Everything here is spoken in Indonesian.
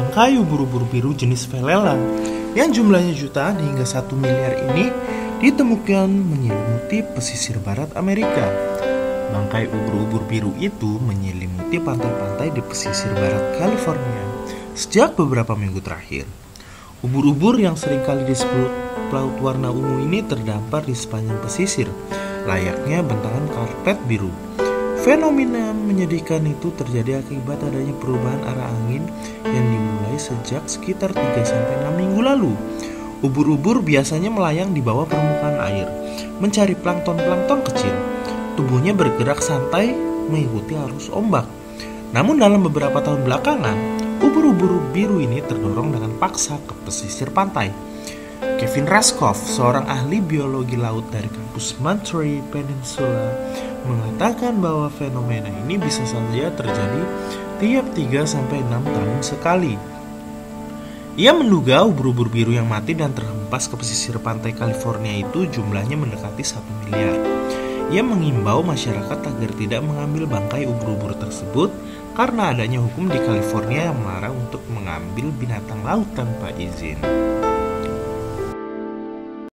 Bangkai ubur-ubur biru jenis Velela yang jumlahnya jutaan hingga 1 miliar ini ditemukan menyelimuti pesisir barat Amerika. Bangkai ubur-ubur biru itu menyelimuti pantai-pantai di pesisir barat California sejak beberapa minggu terakhir. Ubur-ubur yang seringkali disebut pelaut warna ungu ini terdampar di sepanjang pesisir, layaknya bentangan karpet biru. Fenomena menyedihkan itu terjadi akibat adanya perubahan arah angin yang dimulai sejak sekitar 3-6 minggu lalu. Ubur-ubur biasanya melayang di bawah permukaan air, mencari plankton-plankton kecil. Tubuhnya bergerak santai mengikuti arus ombak. Namun dalam beberapa tahun belakangan, ubur-ubur biru ini terdorong dengan paksa ke pesisir pantai. Kevin Raskoff, seorang ahli biologi laut dari kampus Monterey Peninsula, mengatakan bahwa fenomena ini bisa saja terjadi tiap 3-6 tahun sekali. Ia menduga ubur-ubur biru yang mati dan terhempas ke pesisir pantai California itu jumlahnya mendekati 1 miliar. Ia mengimbau masyarakat agar tidak mengambil bangkai ubur-ubur tersebut karena adanya hukum di California yang melarang untuk mengambil binatang laut tanpa izin.